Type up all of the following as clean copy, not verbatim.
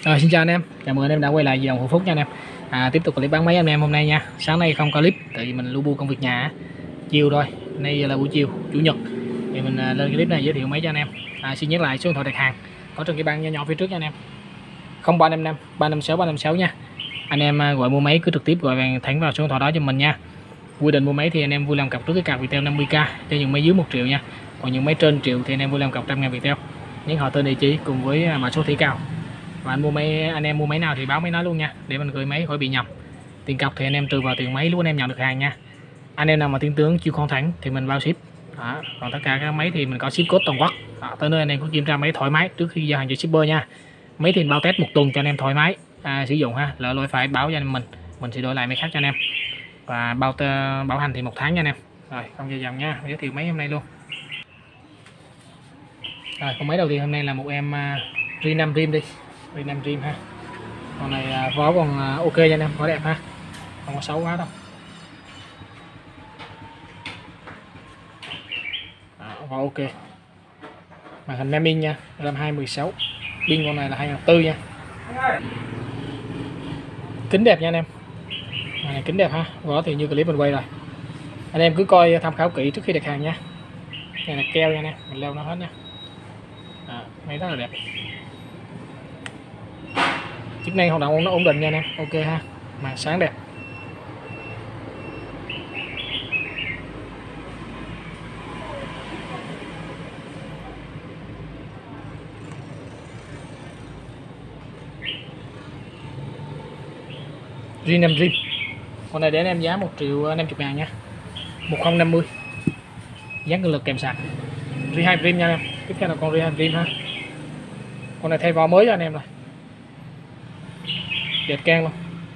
Xin chào anh em, chào mừng anh em đã quay lại dòng Hữu Phúc nha anh em. Tiếp tục clip bán máy anh em hôm nay nha. Sáng nay không có clip tại vì mình lu bu công việc nhà. Chiều thôi, nay là buổi chiều chủ nhật thì mình lên clip này giới thiệu máy cho anh em. Xin nhắc lại số điện thoại đặt hàng có trên cái băng nhỏ nhỏ phía trước nha anh em. 0355 356 356 nha. Anh em gọi mua máy cứ trực tiếp gọi thẳng vào số điện thoại đó cho mình nha. Quy định mua máy thì anh em vui làm cọc trước cái card Viettel 50k cho những máy dưới 1 triệu nha. Còn những máy trên triệu thì anh em vui làm cọc 100.000 Viettel. Nhấn họ tên địa chỉ cùng với mã số thẻ cào. Và anh em mua máy nào thì báo máy nói luôn nha, để mình gửi máy khỏi bị nhầm. Tiền cọc thì anh em trừ vào tiền máy lúc anh em nhận được hàng nha. Anh em nào mà tin tưởng chịu khó thẳng thì mình bao ship. Còn tất cả các máy thì mình có ship code toàn quốc. Tới nơi anh em có kiểm tra máy thoải mái trước khi giao hàng cho shipper nha. Máy thì bao test 1 tuần cho anh em thoải mái sử dụng ha. Lỡ lỗi phải báo cho anh mình sẽ đổi lại máy khác cho anh em. Và bảo hành thì 1 tháng nha anh em. Rồi không dài dòng nha, giới thiệu máy hôm nay luôn. Rồi con máy đầu tiên hôm nay là một em Ri5 Rim đi. Ri5 Rim ha. Con này vỏ còn ok nha anh em, vỏ đẹp ha, không có xấu quá đâu. Vỏ ok. Màn hình 5 inch nha, RAM 216. Pin con này là 2004 nha. Kính đẹp nha anh em. Này kính đẹp ha, vỏ thì như clip mình quay rồi. Anh em cứ coi tham khảo kỹ trước khi đặt hàng nha. Này là keo nha anh em, mình leo nó hết nha. Máy rất là đẹp. Chức năng hoạt động nó ổn định nha anh em, ok ha, màn sáng đẹp. Ri5 Rim. Con này để anh em giá 1.050.000 nha, 1050, dán cường lực kèm sạc. Ri2 Rim nha anh em. Tiếp theo là con Ri2 Rim ha. Con này thay vỏ mới cho anh em rồi, đẹp can luôn.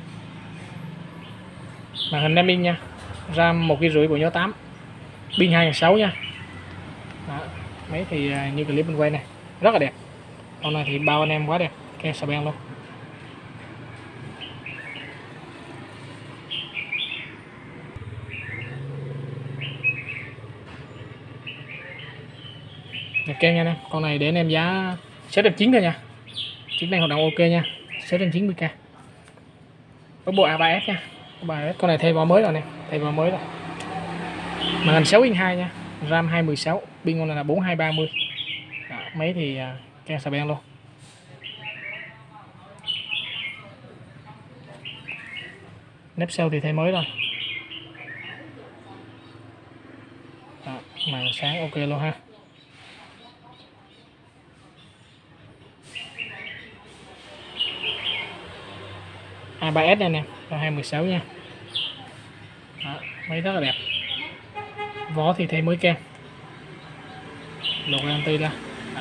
Màn hình 5 inch nha, RAM 1,5 GB, bộ nhớ 8, pin 2006 nha. Máy thì như clip mình quay này rất là đẹp. Con này thì bao anh em quá đẹp, ke sờ beng luôn. Đẹp ken nha anh em. Con này để anh em giá 690 thôi nha, chức năng hoạt động ok nha, 690k. Có bộ A3S nha, con này thay vỏ mới rồi nè, thay vỏ mới rồi. Màn hình 6 inch 2 nha, RAM 216, pin con này là 4230. Máy thì ke sờ beng luôn. Nếp sau thì thay mới rồi. Màn sáng ok luôn ha. A3S này nè, 216 nha. Máy rất là đẹp. Vỏ thì thay mới kem, lột anti ra.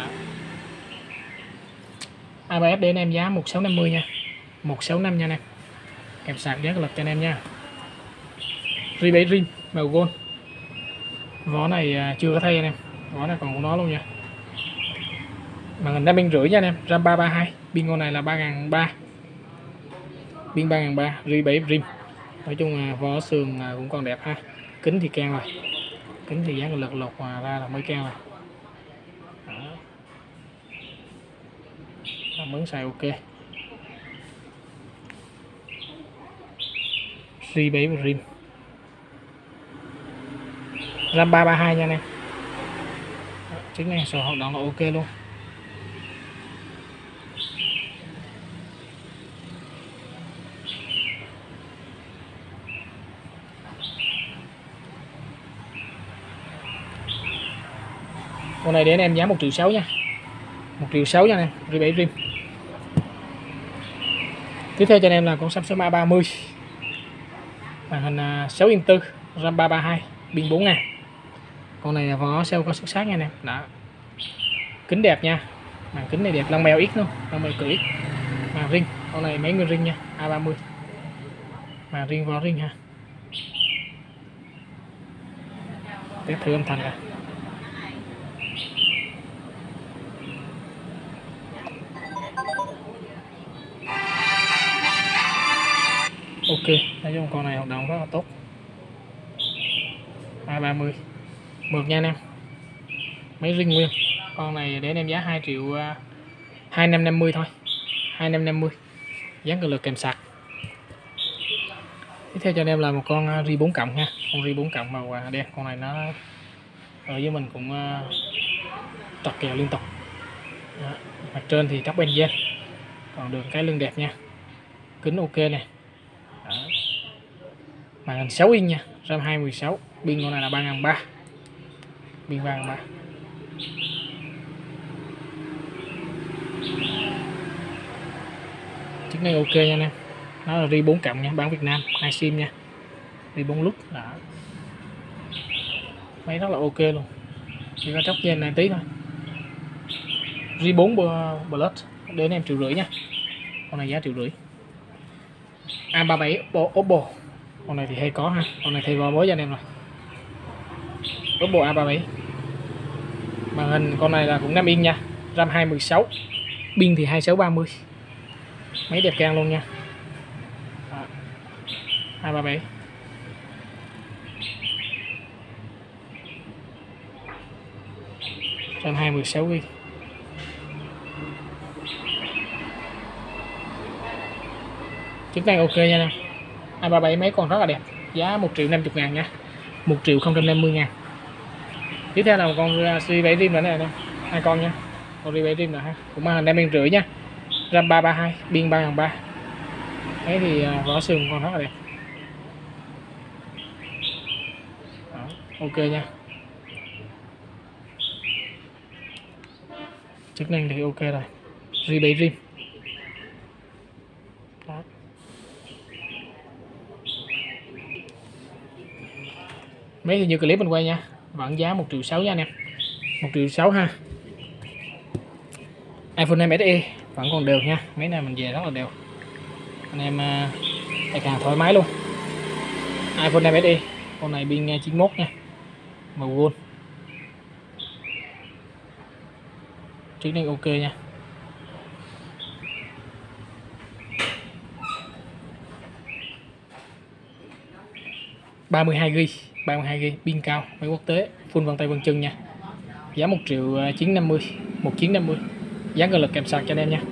A3S để anh em giá 1650 nha, 165 nha anh em, kèm sạc giá lực cho anh em nha. Ri7 Rim màu gold. Vỏ này chưa có thay anh em, vỏ này còn của nó luôn nha. Màn hình 5,5 inch nha anh em, RAM 332, pin con này là 3300, pin 3300, Ri7 Rim. Nói chung là vỏ sườn cũng còn đẹp ha. Kính thì keng rồi, kính thì dán lực lột ra là mới keng rồi. Mướn xài ok. Ri7 Rim, RAM 332 nha anh em. Chức năng sổ hoạt động là ok luôn. Con này để anh em giá 1.600.000 nha, 1.600.000 nha anh em, Ri7 Rim. Tiếp theo cho anh em là con Samsung A30, màn hình 6 inch 4, RAM 332, pin 4000. Con này là vỏ sau có xuất sắc nha anh em. Đó, kính đẹp nha, màn kính này đẹp, lông mèo ít luôn, lông mèo cử ít. Màn ring, con này mấy nguyên ring nha, A30, màn ring vỏ ring ha. Test thử âm thanh rồi. Ok, nói chung con này hoạt động rất là tốt. A30 mượt nha anh em, máy ring nguyên. Con này để anh em giá 2.2550 thôi, 2550, dán cờ lực kèm sạc. Tiếp theo cho anh em là một con ri 4 cộng nha, con ri 4 cộng màu đen. Con này nó ở với mình cũng trật kèo liên tục. Đó. Mặt trên thì tóc benzen, còn đường cái lưng đẹp nha, kính ok này. Đó. Màn hình 6 inch nha, RAM 216, pin con này là 3300, pin 3300. Chức năng ok nha anh em, nó là ri 4 cộng nha, bán Việt Nam, 2 sim nha, ri 4 lúc. Đó. Máy rất là ok luôn, chỉ có chốc trên này tí thôi. ri 4 Plus đến em 1,5 triệu nha, con này giá 1,5 triệu. A37 Oppo, con này thì hay có ha, con này thay vào mới cho anh em rồi. Oppo A37, màn hình con này là cũng 5 inch nha, RAM 216, pin thì 2630, máy đẹp càng luôn nha. A37 RAM 216GB. Chức năng ok nha. A37 máy còn rất là đẹp, giá 1.050.000 nha, 1.050.000. Tiếp theo là một con Ri 7 rim nữa này nè, 2 con nha, con Ri 7 rim nữa ha, cũng mang 5,5 nha, RAM 332, pin 3300. Đấy thì vỏ sườn còn rất là đẹp. Đó, ok nha. Chức năng thì ok rồi. Ri 7 rim. Đó. Mấy thì như clip mình quay nha, vẫn giá 1,6 triệu nha anh em, 1,6 triệu ha. iPhone 5 SE vẫn còn đều nha, mấy này mình về rất là đều, anh em ngày càng thoải mái luôn. iPhone 5 SE, con này pin 91 nha, màu gold. Chức năng ok nha. (32 GB), pin cao, máy quốc tế, full vân tay vân chân nha, giá 1.950.000, 1.950.000, giá cơ lực kèm sạc cho anh em nha.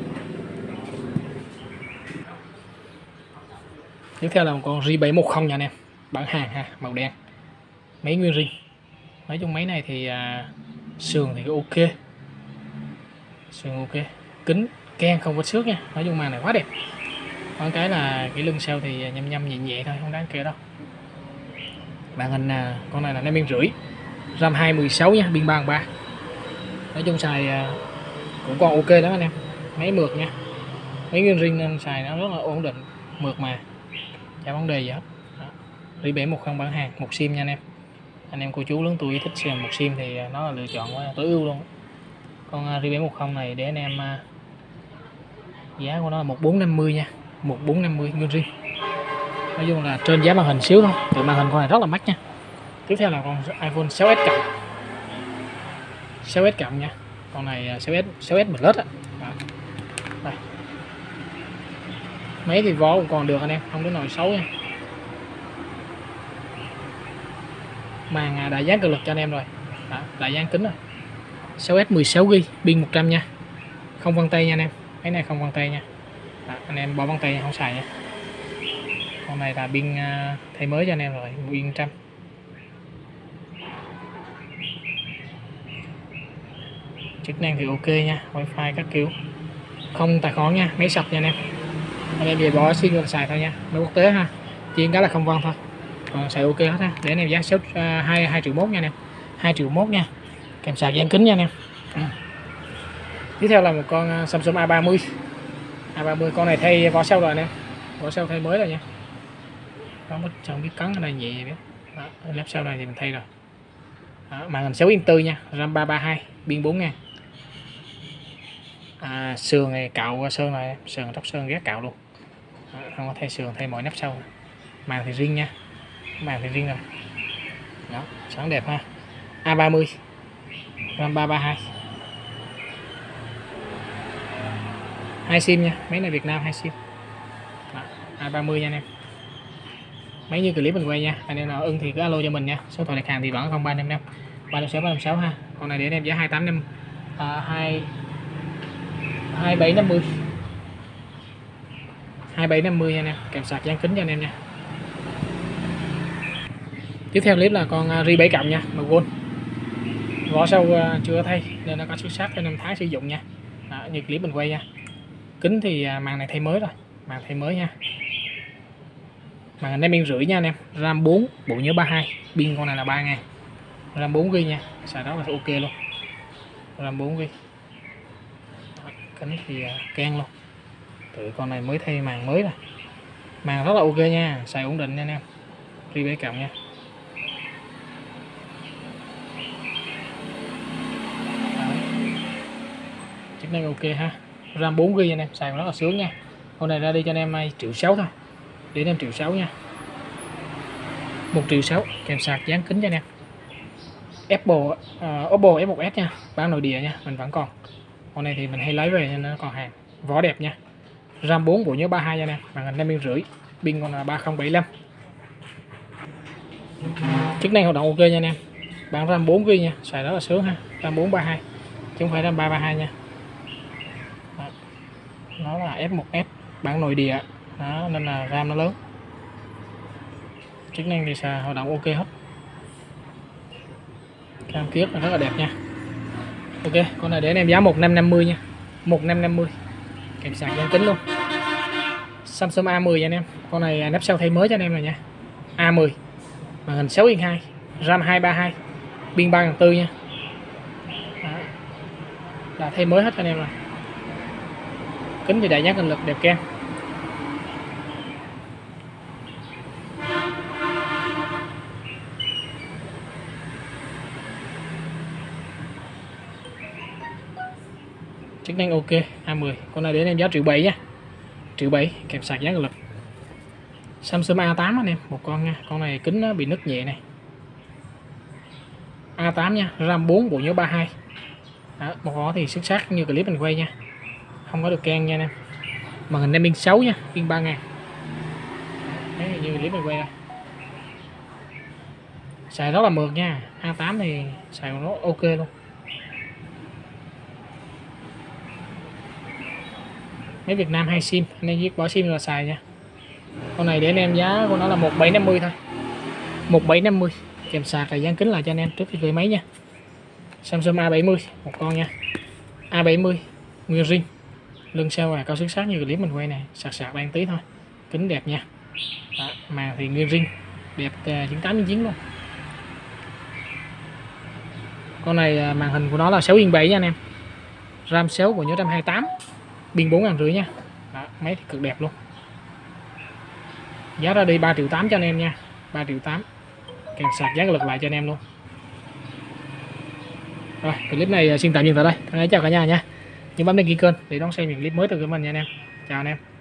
Tiếp theo là một con Ri 710 nha anh em, bản hàng ha, màu đen, máy nguyên rin. Nói chung máy này thì sườn thì ok, sườn ok, kính ken không có xước nha, nói chung màn này quá đẹp. Còn cái là cái lưng sau thì nhâm nhâm nhẹ nhẹ thôi, không đáng kể đâu. Màn hình con này là 5,5 RAM 216 nha, pin 3300. Nói chung xài cũng còn ok đó anh em, máy mượt nha, máy nguyên rin nên xài nó rất là ổn định, mượt mà chả vấn đề gì hết. Ri 710 bản hàng, 1 sim nha anh em cô chú lớn tuổi thích xem 1 sim thì nó là lựa chọn tối ưu luôn. Con Ri 710 này để anh em giá của nó là 1.450 nha, 1.450 nguyên rin. Nói chung là trên giá màn hình xíu thôi, từ màn hình con này rất là mắc nha. Tiếp theo là con iPhone 6s cộng, 6s cộng nha, con này 6s Plus á. Đây. Máy thì vỏ cũng còn được anh em, không đến nỗi xấu nha. Màn đã dán cực lực cho anh em rồi. Đó, đã dán kính rồi. 6s 16GB, pin 100 nha, không vân tay nha anh em, cái này không vân tay nha. Đó, anh em bỏ vân tay không xài nha. Con này là pin thay mới cho anh em rồi, pin 100. Chức năng thì ok nha, wifi các kiểu, không tài khoản nha, máy sập nha anh em về bỏ sim rồi xài thôi nha, máy quốc tế ha, chuyên cái là không vân thôi, còn xài ok hết ha. Để anh em giá 2,1 triệu nha anh em, 2,1 triệu nha, kèm sạc dán kính nha anh em. Tiếp theo là một con Samsung A30, con này thay vỏ sau rồi anh em, vỏ sau thay mới rồi nha, không biết cắn ở đây nhẹ biết. Lắp sau này thì mình thay rồi. Đó, màn hình 6 inch tư nha, RAM 332, pin 4000. Sườn này cạo sơn này, sườn tóc sơn ghét cạo luôn. Đó, không có thay sườn, thay mọi nắp sau. Màn thì riêng nha, màn thì riêng rồi. Đó, sáng đẹp ha. A30, RAM 332, 2 sim nha, máy này Việt Nam 2 sim. Đó, A30 nha anh em. Mấy như clip mình quay nha, anh em nào ưng thì cứ alo cho mình nha, số điện thoại đặt hàng thì vẫn 0355 366 356 ha. Con này để anh em giá 285 2750, 2750 nha anh em, kèm sạc dán kính cho anh em nha. Tiếp theo clip là con ri 7 cộng nha, màu gold. Vỏ sau chưa thay nên nó có xuất sắc cho 5 tháng sử dụng nha. Đó, như clip mình quay nha. Kính thì màn này thay mới rồi, màn thay mới nha. Màn này 5,5 nha anh em, RAM 4, bộ nhớ 32, pin con này là 3000, RAM 4GB nha, xài đó là ok luôn, RAM 4GB. Kính thì keng luôn, tự con này mới thay màn mới rồi, màn rất là ok nha, xài ổn định nha anh em. Ri 7 cộng nha. Chức năng ok ha, RAM 4GB anh em, xài rất là sướng nha. Con này ra đi cho anh em 1,6 triệu thôi, để anh em 1,6 triệu nha, 1,6 triệu, kèm sạc dán kính cho anh em. Apple Oppo F1s nha, bán nội địa nha, mình vẫn còn. Con này thì mình hay lấy về nên nó còn hàng, vỏ đẹp nha. RAM 4, bộ nhớ 32 nha anh em, màn hình 5,5, pin còn là 3075. Chức năng hoạt động ok nha anh em. Bản RAM 4GB nha, xài rất là sướng ha, RAM 432 chứ không phải RAM 332 nha. Đó. Nó là F1s bản nội địa đó, nên là RAM nó lớn. Chức năng thì xài hoạt động ok hết, cam kết là rất là đẹp nha. Ok, con này để anh em giá 1550 nha, 1550, kèm sạc dán kính luôn. Samsung A10 nha anh em, con này nắp sau thay mới cho anh em rồi nha. A10, màn hình 6:2, RAM 232, pin 3004 nha. Đó. Đã thay mới hết cho anh em rồi. Kính thì đại giác cường lực đẹp kem. Chức năng ok. A10, con này để anh em giá 1,7 triệu nha, 1,7 triệu, kèm sạc giá cường lực. Samsung A8 anh em, một con nha, con này kính nó bị nứt nhẹ này. A8 nha, RAM 4, bộ nhớ 32. Đó, một vỏ thì xuất sắc như clip mình quay nha, không có được keng nha anh em. Màn hình 5,6 nha, pin 3000. Đấy, như clip mình quay đây. Xài rất là mượt nha, A8 thì xài nó ok luôn. Mấy Việt Nam hay sim, anh em biết bỏ sim là xài nha. Con này để anh em giá của nó là 1750 thôi, 1750, kèm sạc là dán kính lại cho anh em trước khi gửi máy nha. Samsung A70 một con nha, A70 nguyên zin, lưng sau là cao xuất sắc như clip mình quay này, sạc đang tí thôi, kính đẹp nha. Đó, màn thì nguyên zin đẹp 98/9 luôn. Con này màn hình của nó là 6:7 nha anh em, RAM 6, bộ nhớ 128, pin 4500 nha. Đó, máy thì cực đẹp luôn. Giá ra đi 3,8 triệu cho anh em nha, 3,8 triệu, kèm sạc giá lực lại cho anh em luôn. Rồi clip này xin tạm dừng tại đây. Thân ái chào cả nhà nha, nhớ bấm đăng ký kênh để đón xem những clip mới từ của mình nha anh em. Chào anh em.